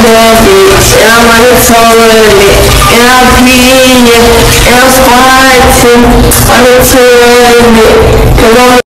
bad bitch, and I'm on the toilet, and I'm peeing, and I'm squatting on the toilet, cause I'm